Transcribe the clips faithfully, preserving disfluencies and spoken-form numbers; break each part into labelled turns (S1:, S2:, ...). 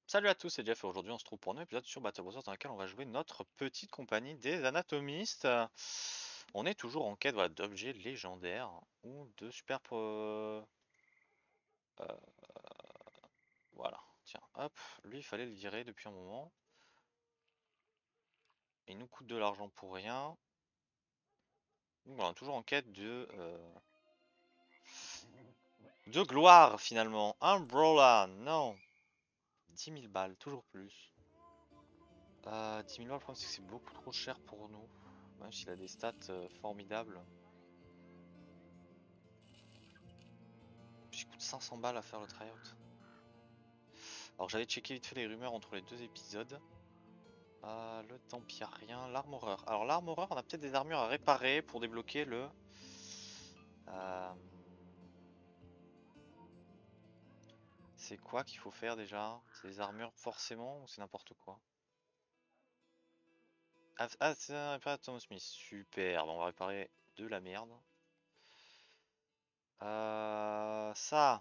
S1: Salut à tous, c'est Jeff et aujourd'hui on se trouve pour un nouvel épisode sur Battle Brothers dans lequel on va jouer notre petite compagnie des anatomistes. On est toujours en quête voilà, d'objets légendaires ou de super... pro- euh, voilà, tiens, hop, lui il fallait le virer depuis un moment. Il nous coûte de l'argent pour rien. Donc voilà, toujours en quête de... euh, de gloire finalement. Un brawler, non. dix mille balles, toujours plus. Euh, dix mille balles, le problème c'est que c'est beaucoup trop cher pour nous. Même s'il a des stats euh, formidables. Puis il coûte cinq cents balles à faire le tryout. Alors j'avais checké vite fait les rumeurs entre les deux épisodes. Euh, le Tempirien, l'Armoreur. Alors l'Armoreur, on a peut-être des armures à réparer pour débloquer le... Euh, C'est quoi qu'il faut faire déjà? C'est des armures forcément ou c'est n'importe quoi? Ah, ah, c'est un réparer Thomas Smith. Super, bon, on va réparer de la merde. Euh, ça.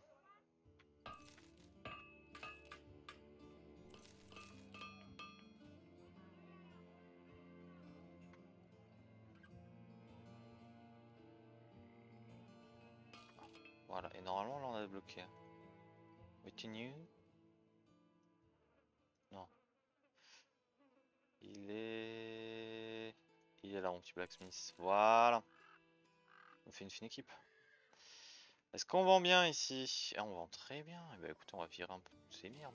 S1: Voilà, et normalement là on a débloqué. Continue. Non. Il est... Il est là mon petit blacksmith. Voilà. On fait une fine équipe. Est-ce qu'on vend bien ici? Ah, on vend très bien. Eh ben écoutez, on va virer un peu ces merdes.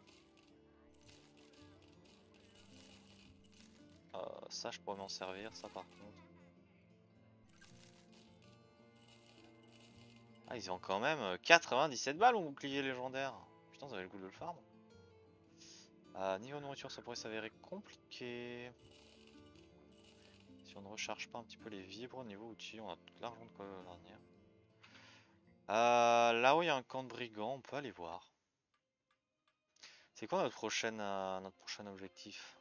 S1: Euh, ça, je pourrais m'en servir, ça par contre. Ah, ils ont quand même euh, quatre-vingt-dix-sept balles au bouclier légendaire. Putain, ça avait le goût de le farm. Euh, niveau nourriture, ça pourrait s'avérer compliqué. Si on ne recharge pas un petit peu les vibres, niveau outils, on a tout l'argent de quoi dernière. Euh, là-haut, il y a un camp de brigands, on peut aller voir. C'est quoi notre prochaine, euh, notre prochain objectif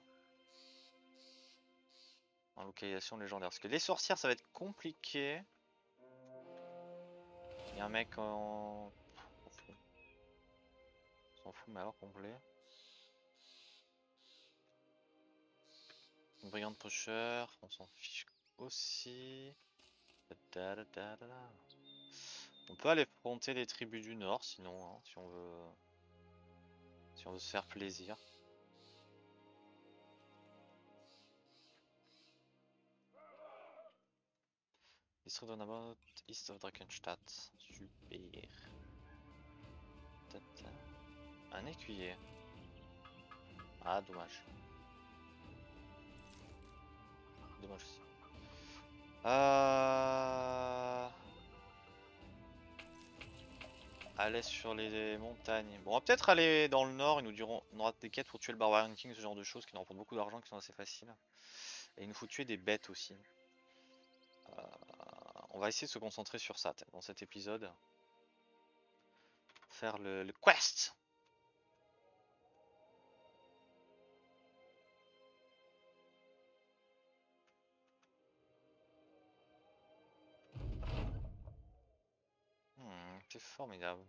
S1: en localisation légendaire? Parce que les sorcières, ça va être compliqué. Il y a un mec en... On s'en fout. On s'en fout, mais alors complet. Brigand pusher, on s'en fiche aussi. Da, da, da, da, da. On peut aller affronter les tribus du Nord, sinon, hein, si on veut, si on veut se faire plaisir. District Runabout, East of Drakenstadt. Super. Ta, ta. Un écuyer. Ah, dommage. Dommage aussi. Euh... Aller sur les montagnes. Bon, on va peut-être aller dans le nord. Ils nous diront, on aura des quêtes pour tuer le Barbarian King, ce genre de choses qui nous rapportent beaucoup d'argent, qui sont assez faciles. Et il nous faut tuer des bêtes aussi. Euh, on va essayer de se concentrer sur ça dans cet épisode. Faire le, le quest. Hmm, c'est formidable.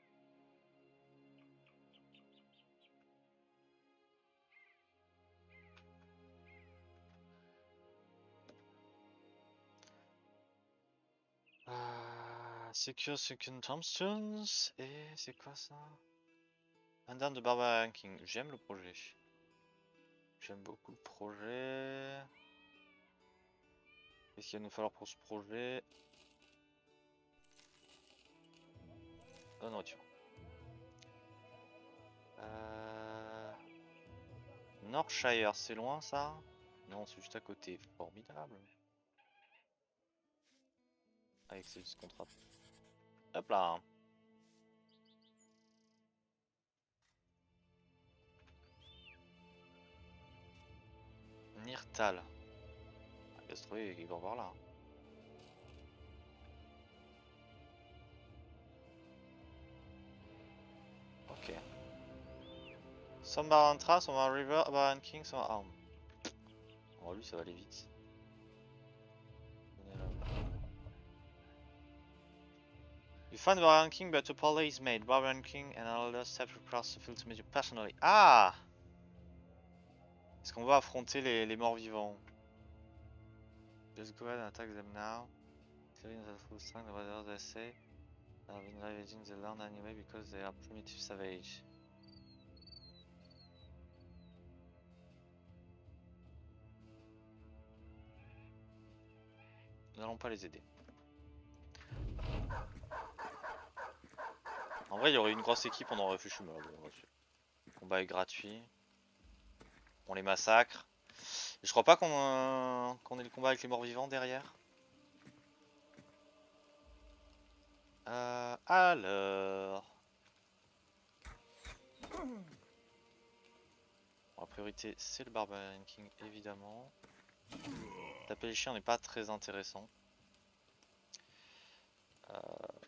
S1: Euh, Secure Second Tombstones. Et c'est quoi ça? Un down de Barbarian King. J'aime le projet. J'aime beaucoup le projet. Qu'est-ce qu'il va nous falloir pour ce projet? Oh, nourriture. Euh... Northshire, c'est loin ça? Non, c'est juste à côté. Formidable. Avec ce contrat. Hop là. Nirtal. Ah, il va se trouver, il va voir là. Ok. Some Barantra, some are River, Baran King, some are Arm. Oh, lui, ça va aller vite. You find Barbarian King, but a parlay is made. Barbarian King and another step across the field to meet you personally. Ah! Est-ce qu'on va affronter les, les morts vivants? Just go ahead and attack them now. Killing the full strength of others they say have been ravaging the land anyway because they are primitive savage. Nous n'allons pas les aider. En vrai, il y aurait une grosse équipe, on aurait fait chou, mais bon, le combat est gratuit. On les massacre. Et je crois pas qu'on euh, qu'on ait le combat avec les morts vivants derrière. Euh, alors. Bon, la priorité, c'est le Barbarian King, évidemment. Taper les chiens n'est pas très intéressant. Euh,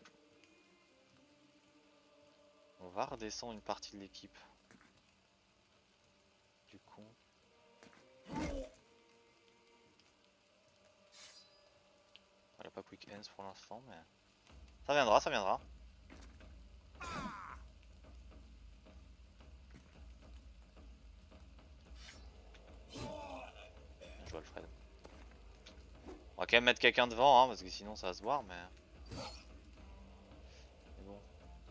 S1: on va redescendre une partie de l'équipe. Du coup. Il n'y a pas Quick Hands pour l'instant, mais. Ça viendra, ça viendra. Je vois Alfred. On va quand même mettre quelqu'un devant, hein, parce que sinon ça va se voir, mais. Mais bon.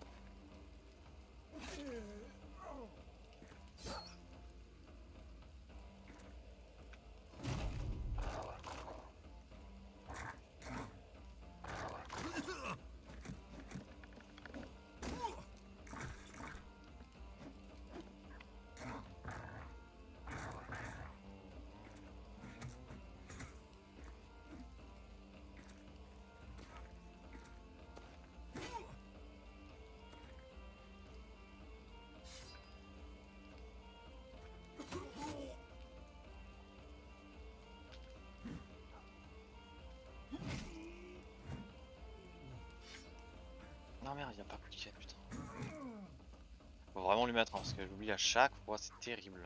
S1: Non merde, il n'y a pas Quick Hands, putain. Faut vraiment lui mettre, hein, parce que j'oublie à chaque fois, c'est terrible.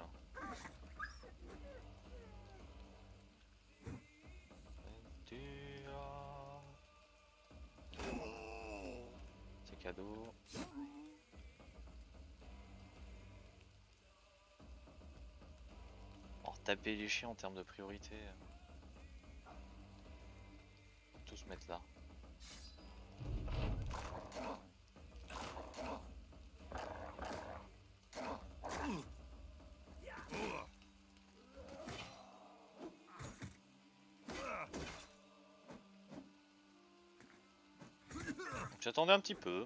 S1: C'est cadeau. Alors taper les chiens en termes de priorité. Tous se mettre là. J'attendais un petit peu.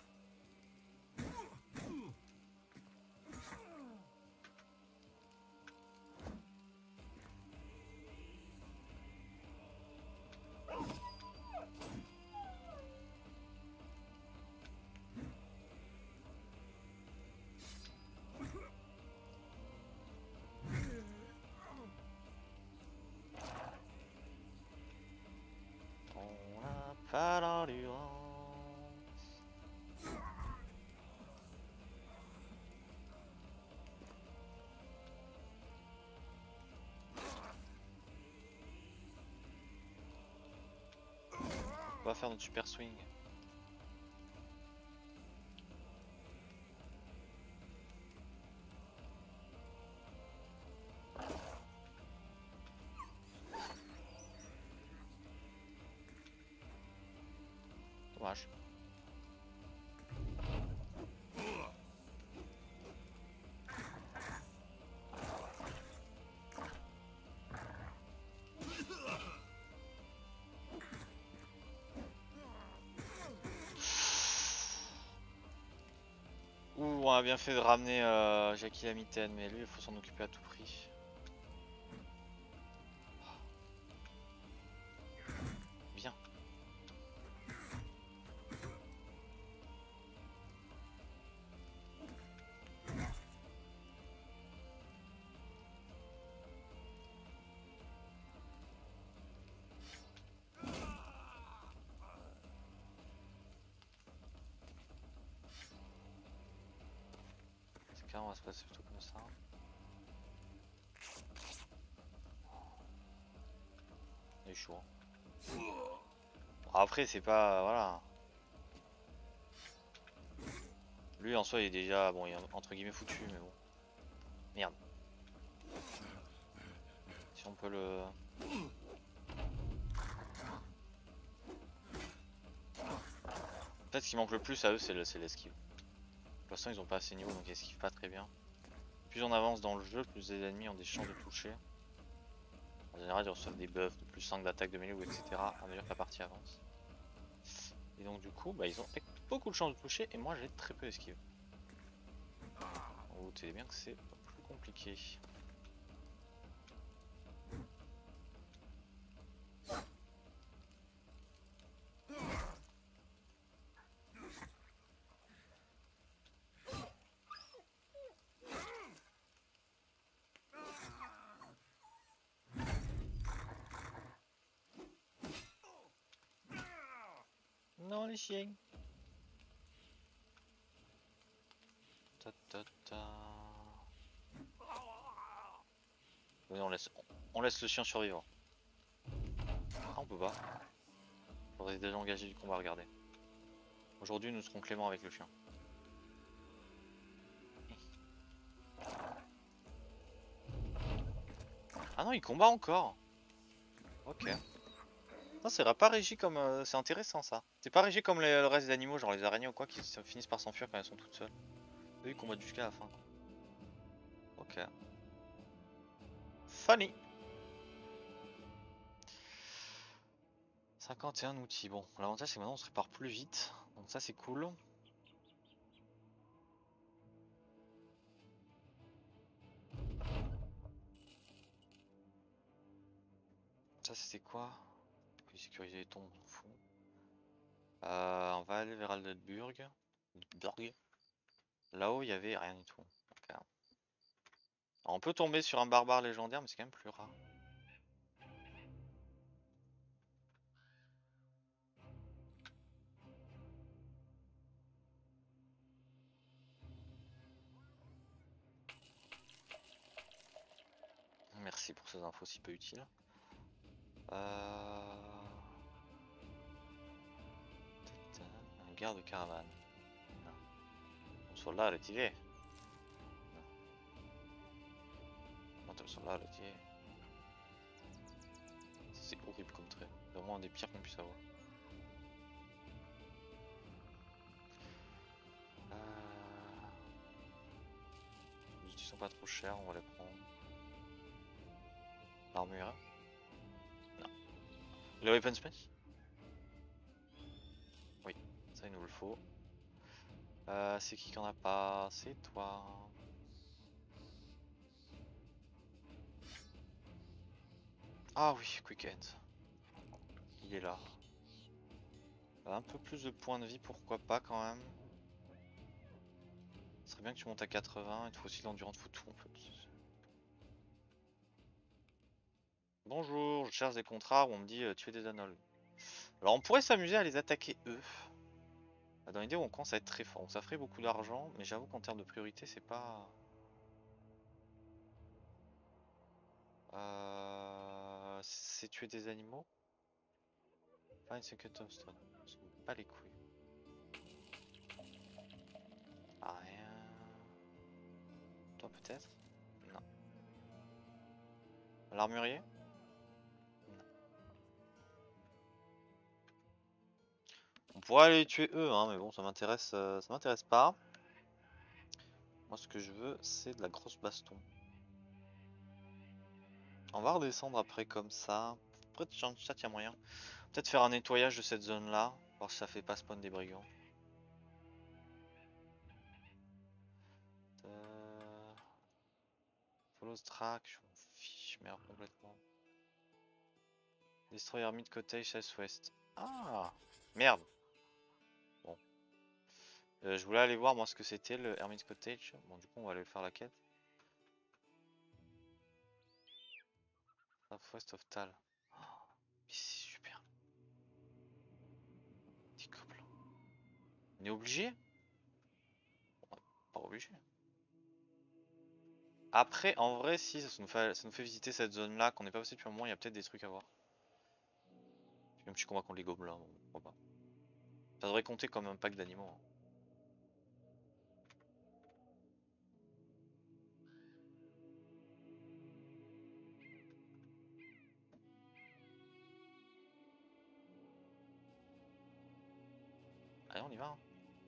S1: On n'a pas l'endurance. On va faire notre super swing. Dommage. Ouh, on a bien fait de ramener euh, Jackie la mitaine, mais lui il faut s'en occuper à tout prix. Bien. C'est clair, on va se passer plutôt comme ça. Il est chaud. Bon, après c'est pas... voilà. Lui en soi il est déjà, bon, il est entre guillemets foutu, mais bon. Merde. Si on peut le... Peut-être ce qui manque le plus à eux, c'est l'esquive. Pour l'instant, ils ont pas assez de niveau, donc ils esquivent pas très bien. Plus on avance dans le jeu, plus les ennemis ont des chances de toucher. En général, ils reçoivent des buffs de plus cinq d'attaque de mêlée, ou et cetera à mesure que la partie avance. Et donc du coup, bah, ils ont beaucoup de chances de toucher, et moi j'ai très peu d'esquive. Vous doutez bien que c'est plus compliqué. Non, les chiens. Ta, ta, ta. Oui, on laisse, on laisse le chien survivre. Ah, on peut pas. Faudrait déjà engager du combat, regardez. Aujourd'hui, nous serons cléments avec le chien. Ah non, il combat encore. Ok. Non, c'est pas régi comme... Euh, c'est intéressant ça. C'est pas régi comme les, le reste des animaux, genre les araignées ou quoi, qui finissent par s'enfuir quand elles sont toutes seules. Eux, ils combattent jusqu'à la fin. Ok. Funny. cinquante et un outils. Bon, l'avantage c'est que maintenant on se répare plus vite. Donc ça c'est cool. Ça c'était quoi? Sécuriser les tombes, on s'en fout. Euh, on va aller vers Aldeburg. Là-haut il y avait rien du tout. Okay. Alors, on peut tomber sur un barbare légendaire mais c'est quand même plus rare. Merci pour ces infos si peu utiles. Euh... Un garde de caravane. Non. Un soldat retiré. Non. Un soldat retiré. C'est horrible comme trait. C'est vraiment un des pires qu'on puisse avoir. Euh... Les outils sont pas trop chers, on va les prendre. L'armure. Non. Le weaponsmith? Oui, ça il nous le faut. Euh, c'est qui qu'en a pas? C'est toi. Ah oui, Quick End. Il est là. Un peu plus de points de vie, pourquoi pas quand même. Ce serait bien que tu montes à quatre-vingts, il te faut aussi l'endurance, il faut tout en fait. Bonjour, je cherche des contrats où on me dit euh, tuer des anoles. Alors on pourrait s'amuser à les attaquer eux. Dans l'idée où on commence à être très fort, donc ça ferait beaucoup d'argent, mais j'avoue qu'en termes de priorité c'est pas... Euh... C'est tuer des animaux. Find secret tombstone. On s'en bat pas les couilles. Ah, rien. Toi peut-être? Non. L'armurier? Non. On pourrait aller les tuer eux, hein, mais bon, ça m'intéresse, euh, ça m'intéresse pas. Moi, ce que je veux, c'est de la grosse baston. On va redescendre après comme ça. Après, dans le chat, il y a moyen. Peut-être faire un nettoyage de cette zone-là, voir si ça fait pas spawn des brigands. Euh... Follow track, je m'en fiche, merde complètement. Destroy Hermit Cottage Southwest. Ah, merde. Bon. Euh, je voulais aller voir moi ce que c'était le Hermit Cottage. Bon, du coup, on va aller faire la quête. Southwest of Tal. Oh, mais c'est super. Petit gobelin. On est obligé? Bon, pas obligé. Après, en vrai, si ça nous fait, ça nous fait visiter cette zone-là qu'on n'est pas passé depuis un moment, il y a peut-être des trucs à voir. Même si je combat contre les gobelins, bon, pourquoi pas. Ça devrait compter comme un pack d'animaux. Hein. on y va. Hein.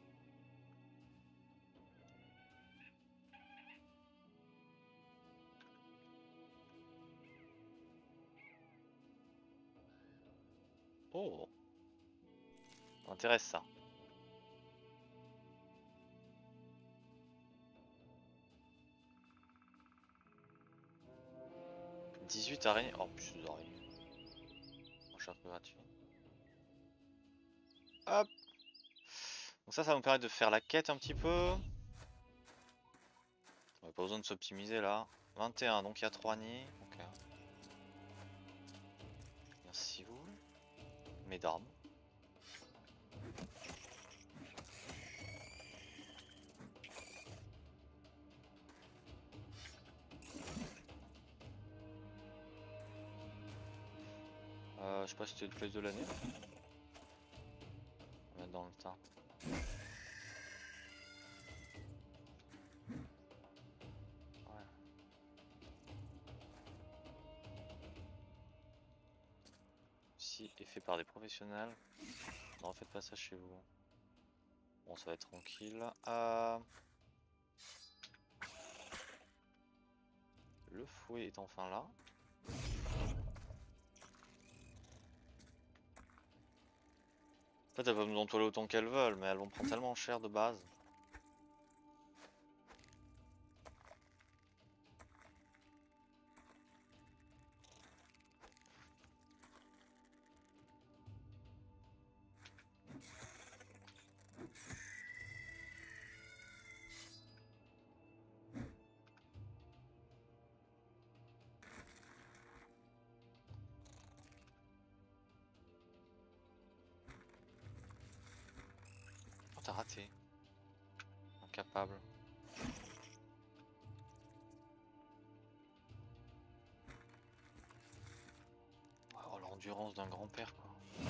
S1: Oh, ça m'intéresse ça. dix-huit araignées. Oh, plus des araignées. Recherche gratuit. Hop. Donc ça, ça va nous permettre de faire la quête un petit peu. On n'a pas besoin de s'optimiser là. vingt et un, donc il y a trois nids. Ok. Merci vous. Mesdames. Euh, je sais pas si c'était le place de l'année. On va mettre dans le tas. Ouais. Si est fait par des professionnels. Ne refaites pas ça chez vous. Bon, ça va être tranquille. Euh... Le fouet est enfin là. En fait, elles peuvent nous en toiler autant qu'elles veulent, mais elles vont prendre tellement cher de base. Oh, t'as raté. Incapable. Oh, l'endurance d'un grand-père, quoi.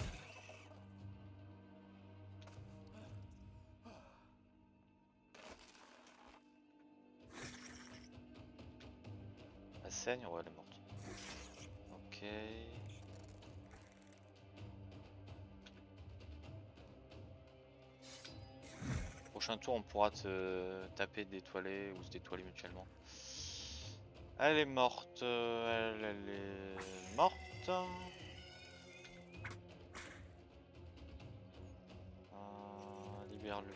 S1: Elle saigne? Ouais, elle est morte. Ok. Prochain tour, on pourra te taper, détoiler ou se détoiler mutuellement. Elle est morte. Elle, elle est morte. Euh, libère-lui.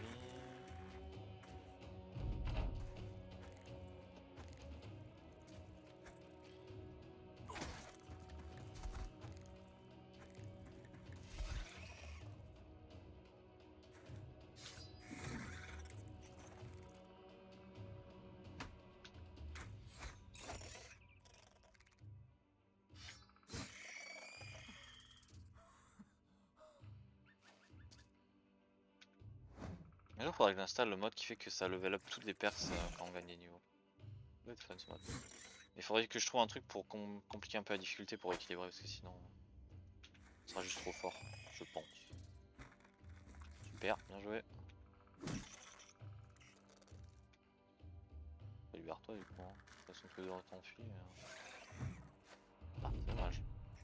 S1: Mais là, faudrait que j'installe le mode qui fait que ça level up toutes les perses euh, quand on gagne des niveaux. Ça doit être fun ce mode. Il faudrait que je trouve un truc pour com compliquer un peu la difficulté pour équilibrer parce que sinon ce sera juste trop fort, je pense. Super, bien joué. Bah, libère-toi du coup, hein. De toute façon tous les deux t'enfuis. Euh... Ah, c'est dommage.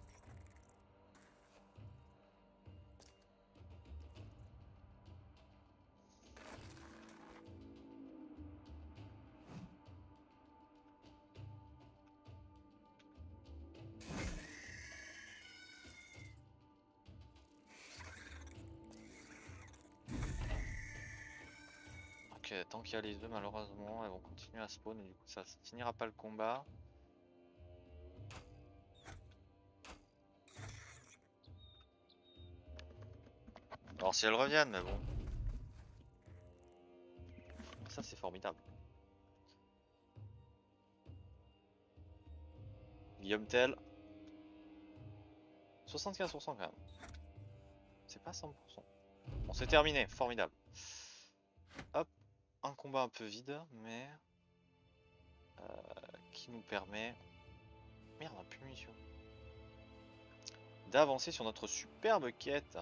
S1: Ok, tant qu'il y a les deux, malheureusement, elles vont continuer à spawn et du coup ça finira pas le combat. Alors si elles reviennent, mais bon. Ça c'est formidable. Guillaume Tell. soixante-quinze pour cent quand même. C'est pas cent pour cent. Bon, c'est terminé, formidable. Hop, un combat un peu vide, mais euh, qui nous permet... Merde, on a plus de munitions. D'avancer sur notre superbe quête.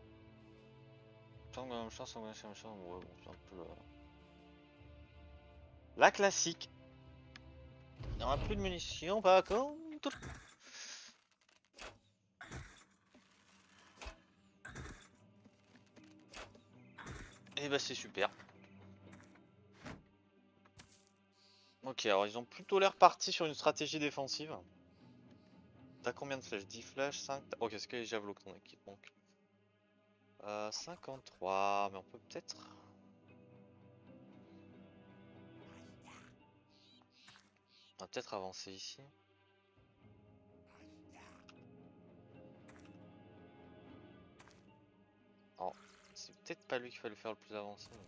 S1: Tant que machin, sans machin, machin, ouais, bon, c'est un peu... Euh... La classique. Il n'y aura plus de munitions par contre. Et bah c'est super. Ok, alors ils ont plutôt l'air partis sur une stratégie défensive. T'as combien de flèches? dix flèches, cinq. Ok, c'est que les javelots que ton équipe donc. Euh, cinquante-trois, mais on peut peut-être. On va peut-être avancer ici. Alors, c'est peut-être pas lui qu'il fallait faire le plus avancer. mais-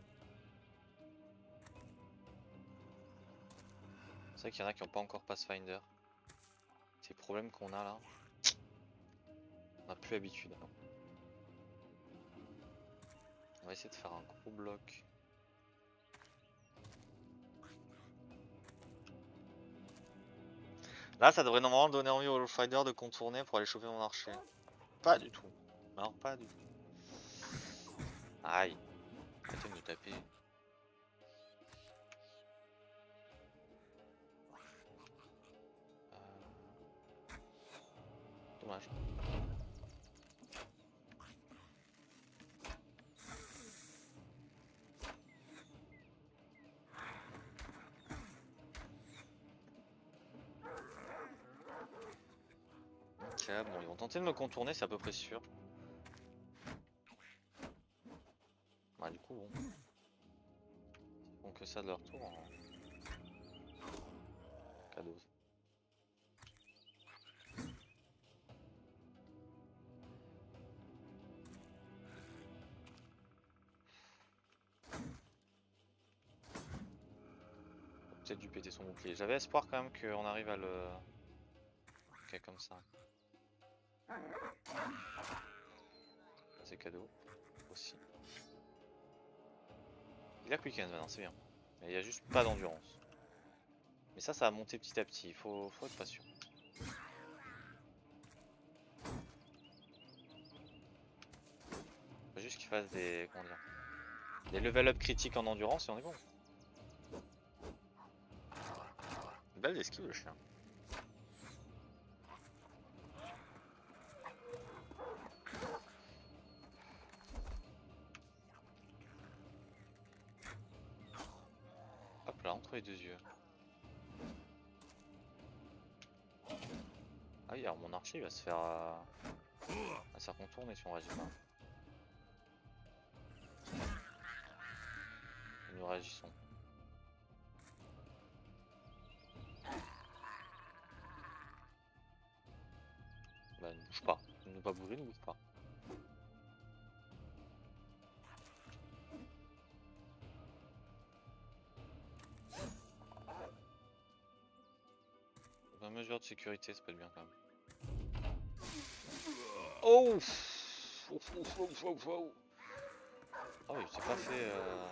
S1: C'est vrai qu'il y en a qui n'ont pas encore Pathfinder. C'est le problème qu'on a là. On n'a plus l'habitude. On va essayer de faire un gros bloc. Là, ça devrait normalement donner envie au fighter de contourner pour aller choper mon archer. Pas du tout. Non, pas du tout. Aïe. Arrêtez de me taper. Euh, Dommage. Ok, bon, ils vont tenter de me contourner, c'est à peu près sûr. Bah, du coup, bon. Ils font que ça de leur tour. En... Cadeau. Peut-être dû péter son bouclier. J'avais espoir quand même qu'on arrive à le. Ok, comme ça. C'est cadeau. Aussi. Il a quick hand maintenant, c'est bien. Mais il y a juste pas d'endurance. Mais ça, ça va monter petit à petit. Il faut, faut être patient. Faut juste qu'il fasse des. Comment dire, des level up critiques en endurance et on est bon. Belle esquive le chien. Hop là, entre les deux yeux. Ah oui, alors mon archer il va se faire. Euh... va se faire contourner si on réagit pas. Et nous réagissons. Bah, ne bouge pas. Ne pas bouger, ne bouge pas. Dans mesure de sécurité, ça peut être bien quand même. Oh, ouf, ouf, ouf, ouf, ouf, ouf. Oh, il s'est pas fait. Euh...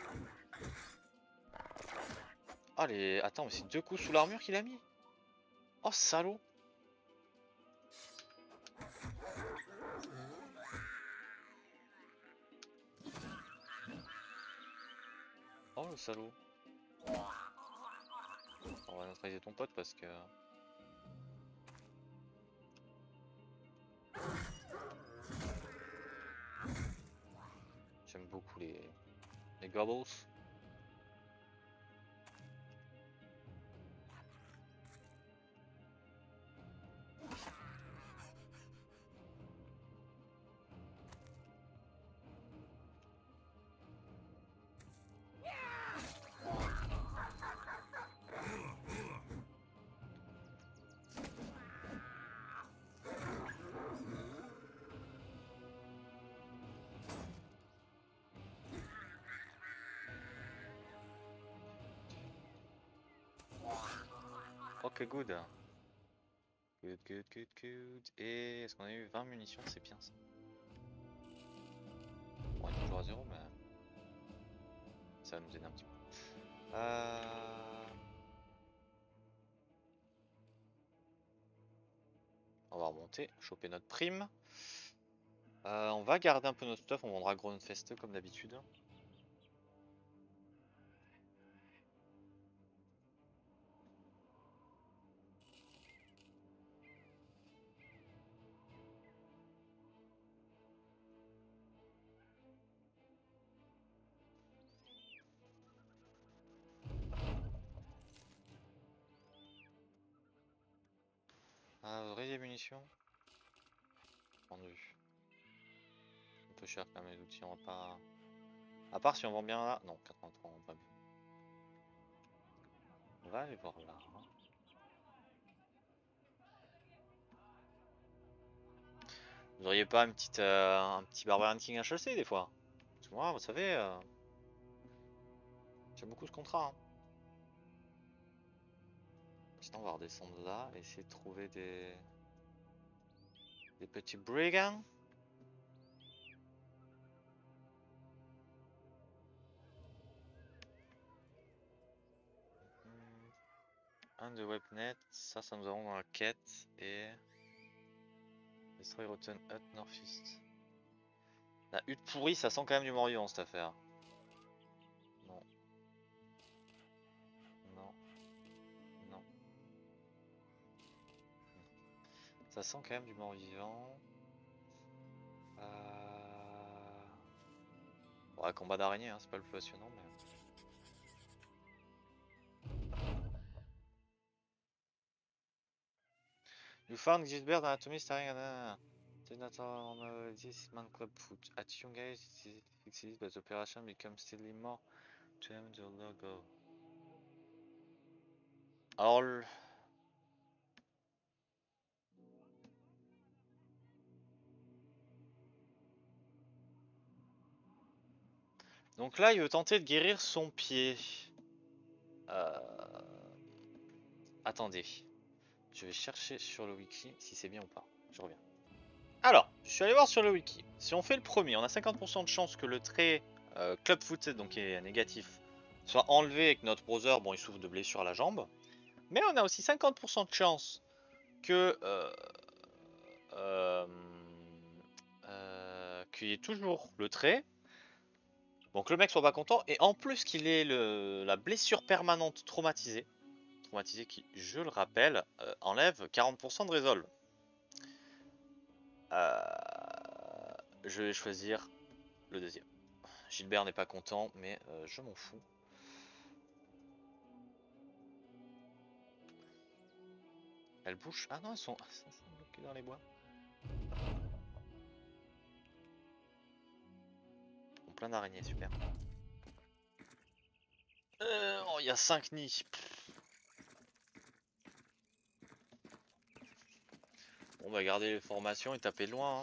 S1: Ah, les. Attends, mais c'est deux coups sous l'armure qu'il a mis? Oh, salaud! Oh, le salaud! On va neutraliser ton pote parce que. J'aime beaucoup les. les gobbles. Ok, good. Good, good, good, good. Et est-ce qu'on a eu vingt munitions? C'est bien ça. Bon, on est toujours à zéro, mais ça va nous aider un petit peu. Euh... On va remonter, choper notre prime. Euh, on va garder un peu notre stuff, on vendra Groundfest comme d'habitude. Ah, vous aurez des munitions? Vendu. Un peu cher quand même les outils, on va pas... À part si on vend bien là... Non, quatre-vingt-trois, on va pas bien. On va aller voir là. Hein. Vous auriez pas une petite, euh, un petit Barbarian King H L C des fois? Parce que moi, vous savez, euh, j'aime beaucoup ce contrat. Hein. Sinon, on va redescendre là et essayer de trouver des, des petits brigands. Hmm. Un de Webnet, ça, ça nous avons dans la quête et Destroy Rotten Hut Northeast. La hutte pourrie, ça sent quand même du mort-vivant cette affaire. Non. Non. Non. Ça sent quand même du mort-vivant. Euh... Ouais, combat d'araignée, hein, c'est pas le plus passionnant, mais... You found Gilbert Anatomy starring an Senator on uh, this man club foot. At young age, it succeeds, but the operation becomes still more to him the logo. Alors... Donc là, il veut tenter de guérir son pied. Euh... Attendez. Je vais chercher sur le wiki si c'est bien ou pas. Je reviens. Alors, je suis allé voir sur le wiki. Si on fait le premier, on a cinquante pour cent de chance que le trait euh, club footed, donc qui est négatif, soit enlevé et que notre browser, bon, il souffre de blessure à la jambe. Mais on a aussi cinquante pour cent de chance que euh, euh, euh, qu'il y ait toujours le trait. Donc le mec soit pas content et en plus qu'il ait le, la blessure permanente traumatisée, traumatisée qui, je le rappelle, euh, enlève quarante pour cent de résolve. Euh, je vais choisir le deuxième. Gilbert n'est pas content, mais euh, je m'en fous. Elle bouge. Ah non, elles sont, elles sont bloquées dans les bois. Ils ont plein d'araignées, super. Euh, oh, il y a cinq nids. On va garder les formations et taper loin. Hein.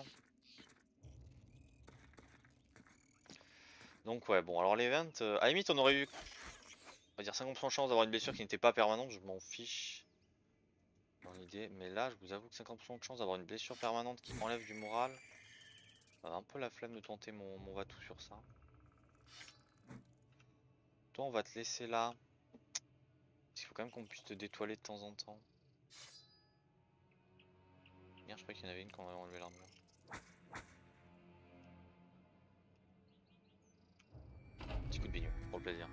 S1: Donc ouais, bon, alors l'event, euh, à la limite on aurait eu, on va dire cinquante pour cent de chance d'avoir une blessure qui n'était pas permanente, je m'en fiche dans l'idée, mais là je vous avoue que cinquante pour cent de chance d'avoir une blessure permanente qui m'enlève du moral, ça a un peu la flemme de tenter mon, mon va-tout sur ça. Toi on va te laisser là, parce qu'il faut quand même qu'on puisse te détoiler de temps en temps. Merde, je crois qu'il y en avait une quand on avait enlevé l'armure. Petit coup de bignon, pour le plaisir.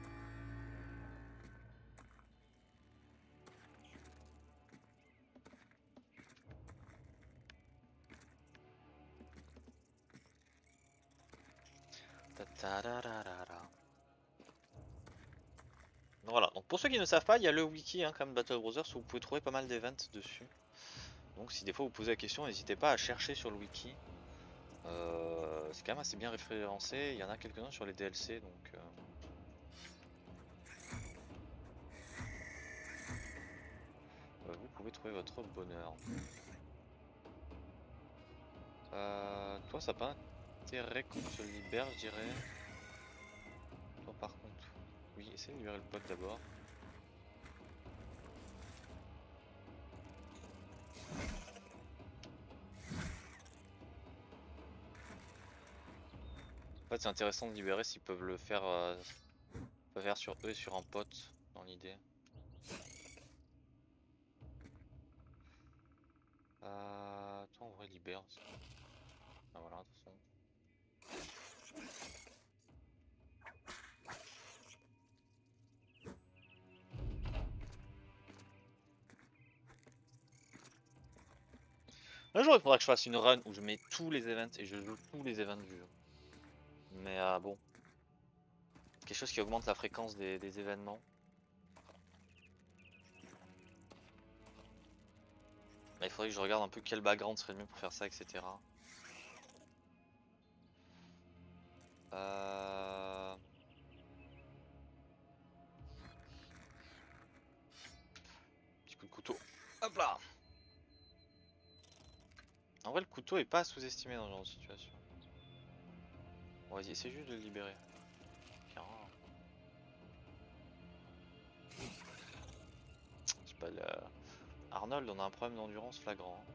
S1: Voilà, donc pour ceux qui ne savent pas, il y a le wiki, hein, comme Battle Brothers, où vous pouvez trouver pas mal d'events dessus. Donc si des fois vous posez la question, n'hésitez pas à chercher sur le wiki. Euh, c'est quand même assez bien référencé, il y en a quelques-uns sur les D L C, donc... Euh... vous pouvez trouver votre bonheur. Euh, toi ça n'a pas intérêt qu'on se libère, je dirais. Toi par contre, oui, essaye de libérer le pote d'abord. En fait c'est intéressant de libérer s'ils peuvent le faire, euh, peuvent faire sur eux et sur un pote, dans l'idée. Euh, toi en vrai libère. Ah voilà, de toute façon. Un jour il faudra que je fasse une run où je mets tous les events et je joue tous les events du jeu. Mais euh, bon. Quelque chose qui augmente la fréquence des, des événements. Il faudrait que je regarde un peu quel background serait le mieux pour faire ça, et cetera. Euh... Petit coup de couteau. Hop là. En vrai, le couteau est pas sous-estimé dans ce genre de situation. Bon, vas-y, essaie juste de le libérer. Tiens. C'est pas le... Arnold, on a un problème d'endurance flagrant.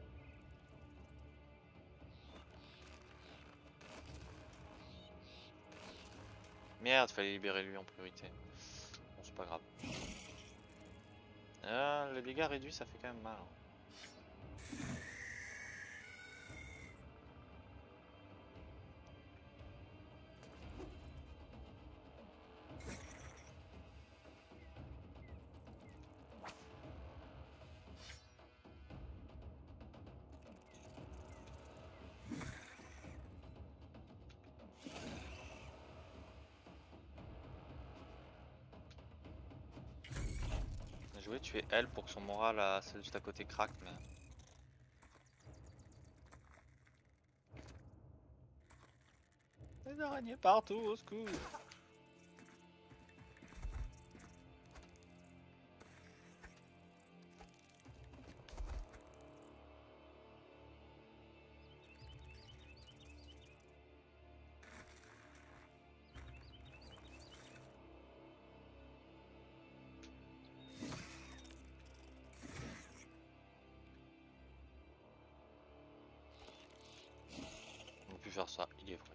S1: Merde, fallait libérer lui en priorité. Bon, c'est pas grave. Euh, les dégâts réduits, ça fait quand même mal. Hein. Je voulais tuer elle pour que son moral à celle juste à côté craque, mais... Des araignées partout, au secours! On peut plus faire ça, il est vrai.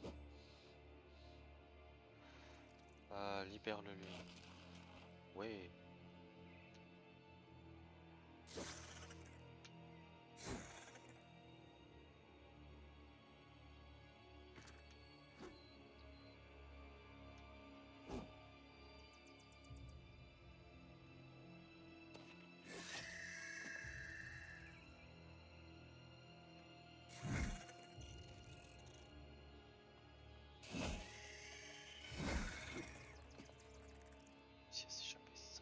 S1: Euh, libère-le lui. Ouais. Si, si, jamais ça.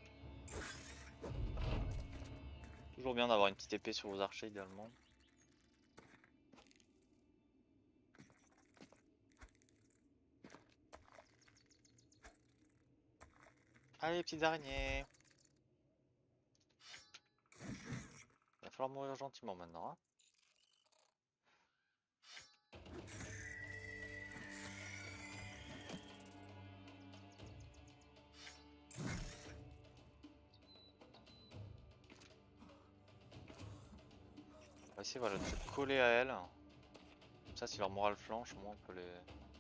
S1: Toujours bien d'avoir une petite épée sur vos archers idéalement. Allez, petites araignées! Il va falloir mourir gentiment maintenant. Hein. On va essayer voilà, de se coller à elle. Comme ça, si leur morale flanche, au moins on peut les...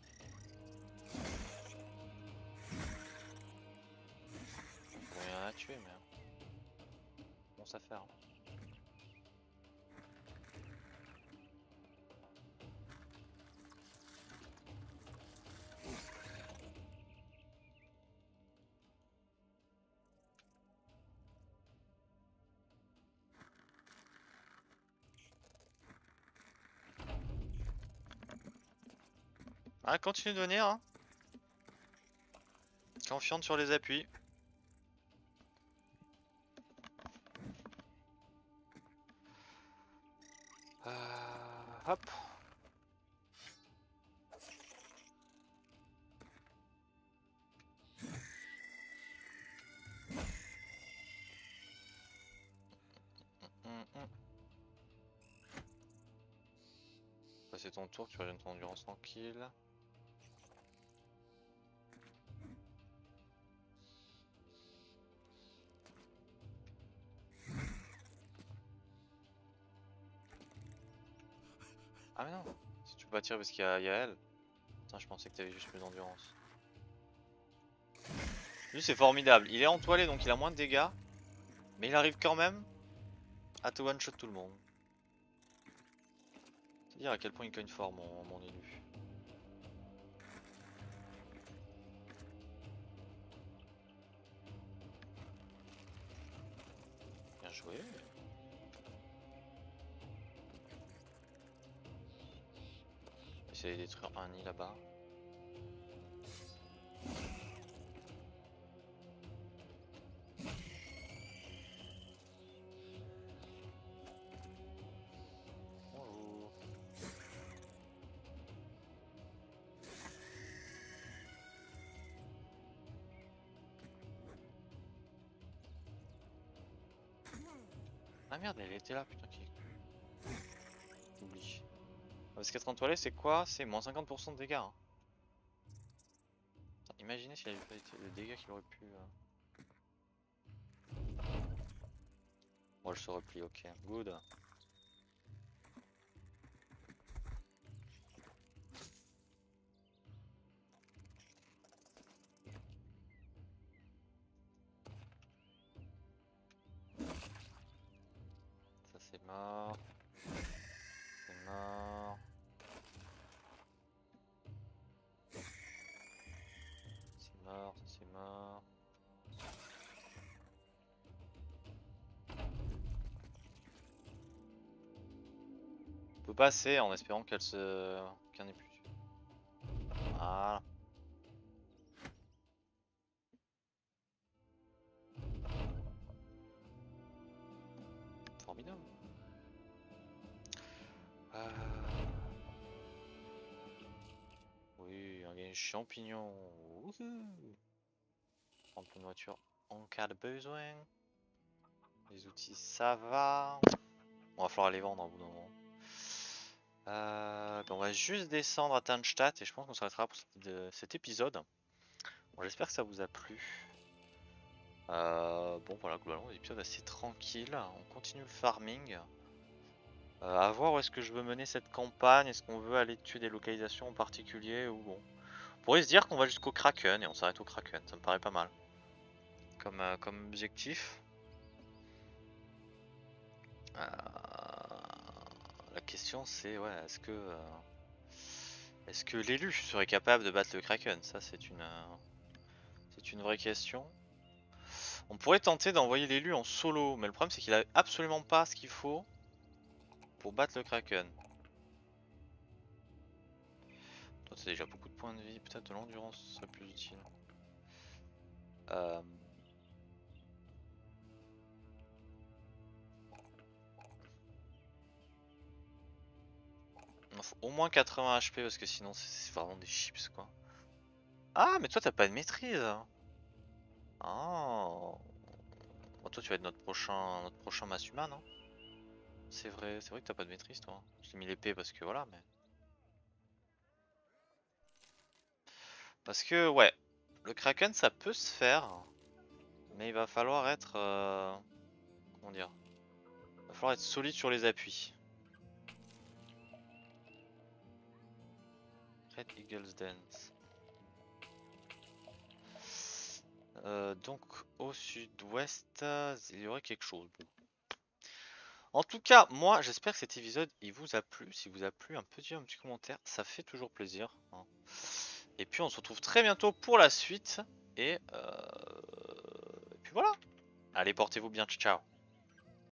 S1: Bon, il y en a à tuer, mais... Bon, ça fait. Hein. Ah, continue de venir. Hein. Confiante sur les appuis. Euh, hop. Hum, hum. C'est ton tour, tu reviens ton endurance tranquille. Ah mais non, si tu peux pas tirer parce qu'il y, y, a elle. Putain, je pensais que t'avais juste plus d'endurance. Lui c'est formidable, il est entoilé donc il a moins de dégâts. Mais il arrive quand même à te one shot tout le monde. C'est dire à quel point il cogne fort mon, mon élu. Bien joué. Essayer de détruire un nid là-bas. Ah merde, elle était là, putain, qui. Oublie. Parce qu'être en toilette, c'est quoi? C'est moins cinquante pour cent de dégâts. Hein. Putain, imaginez s'il avait pas été le dégât qu'il aurait pu. Euh... Bon, elle se replie, ok, good. Ça c'est mort. C'est mort. C'est mort, ça c'est mort. On peut passer en espérant qu'elle se. Qu'il n'y en ait plus. Voilà. Formidable. Euh... Oui, on gagne des champignons. Wouhou. Prendre une voiture en cas de besoin. Les outils, ça va. On va falloir les vendre au bout d'un moment. Euh, ben on va juste descendre à Tanstadt et je pense qu'on s'arrêtera pour cet, de, cet épisode. Bon, j'espère que ça vous a plu. Euh, bon voilà, globalement, un épisode assez tranquille. On continue le farming. Euh, à voir où est-ce que je veux mener cette campagne. Est-ce qu'on veut aller tuer des localisations en particulier ou bon. On pourrait se dire qu'on va jusqu'au Kraken et on s'arrête au Kraken. Ça me paraît pas mal. Comme, euh, comme objectif. Euh, la question c'est ouais, est-ce que euh, est-ce que l'élu serait capable de battre le Kraken? Ça c'est une euh, c'est une vraie question. On pourrait tenter d'envoyer l'élu en solo, mais le problème c'est qu'il a absolument pas ce qu'il faut pour battre le Kraken. Toi t'as déjà beaucoup de points de vie, peut-être de l'endurance serait plus utile. Euh... Il faut au moins quatre-vingts H P parce que sinon c'est vraiment des chips quoi. Ah mais toi t'as pas de maîtrise. Oh. Bon, toi tu vas être notre prochain notre prochain Masuma non? C'est vrai, c'est vrai que t'as pas de maîtrise toi. Je t'ai mis l'épée parce que voilà mais. Parce que ouais, le Kraken ça peut se faire. Mais il va falloir être euh... comment dire? Il va falloir être solide sur les appuis. Red Eagle's Dance. Euh, donc au sud-ouest, il y aurait quelque chose. Bon. En tout cas, moi j'espère que cet épisode il vous a plu. Si vous a plu, un petit, un petit commentaire, ça fait toujours plaisir. Hein. Et puis on se retrouve très bientôt pour la suite. Et, euh... et puis voilà. Allez, portez-vous bien, ciao.